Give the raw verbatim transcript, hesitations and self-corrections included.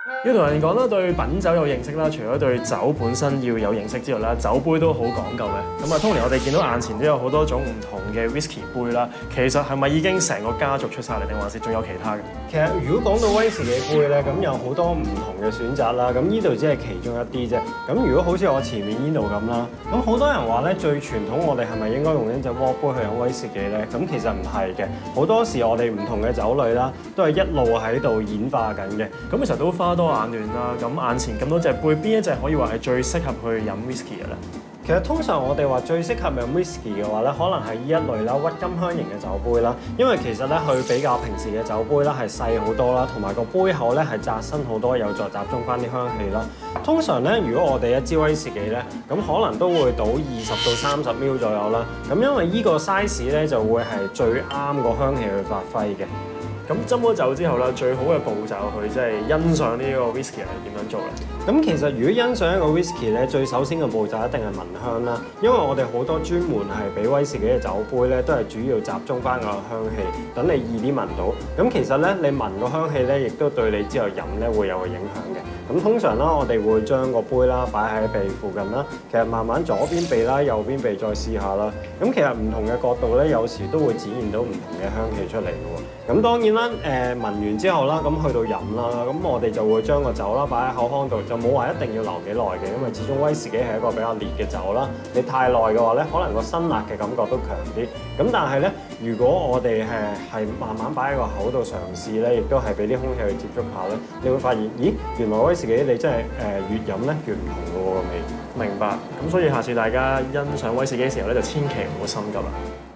要同人講啦，對品酒有認識啦，除咗對酒本身要有認識之外啦，酒杯都好講究嘅。咁啊，Tony，我哋見到眼前都有好多種唔同嘅 whisky 杯啦，其實係咪已經成個家族出晒嚟，定還是仲有其他嘅？ 其實如果講到威士忌杯咧，咁有好多唔同嘅選擇啦。咁呢度只係其中一啲啫。咁如果好似我前面呢度咁啦，咁好多人話咧，最傳統我哋係咪應該用呢隻鍋杯去飲威士忌咧？咁其實唔係嘅，好多時我哋唔同嘅酒類啦，都係一路喺度演化緊嘅。 咁其實都花多眼亂啦。咁眼前咁多隻杯，邊一隻可以話係最適合去飲 whisky 嘅咧？ 其實通常我哋話最適合飲 whisky 嘅話咧，可能係呢一類啦，鬱金香型嘅酒杯啦。因為其實咧佢比較平時嘅酒杯啦係細好多啦，同埋個杯口咧係窄身好多，有助集中翻啲香氣啦。通常咧，如果我哋一支威士忌咧，咁可能都會倒二十到三十 ml 左右啦。咁因為呢個 size 咧就會係最啱個香氣去發揮嘅。 咁斟咗酒之後啦，最好嘅步驟去即係欣賞呢個 whisky 係點樣做咧？ 咁其實如果欣賞一個 whisky 咧，最首先嘅步驟一定係聞香啦，因為我哋好多專門係俾威士忌嘅酒杯咧，都係主要集中翻個香氣，等你易啲聞到。咁其實咧，你聞個香氣咧，亦都對你之後飲咧會有個影響嘅。咁通常啦，我哋會將個杯啦擺喺鼻附近啦，其實慢慢左邊鼻啦、右邊鼻再試下啦。咁其實唔同嘅角度咧，有時都會展現到唔同嘅香氣出嚟嘅喎。咁當然啦，誒、呃、聞完之後啦，咁去到飲啦，咁我哋就會將個酒啦擺喺口腔度，就冇話一定要留幾耐嘅，因為始終威士忌係一個比較烈嘅酒啦。你太耐嘅話咧，可能個辛辣嘅感覺都強啲。咁但係咧，如果我哋誒係慢慢擺喺個口度嘗試咧，亦都係俾啲空氣去接觸下咧，你會發現，咦，原來威士忌你真係誒、呃、越飲咧越唔同嘅喎個味。 明白。咁所以下次大家欣賞威士忌嘅時候咧，就千祈唔好心急啦。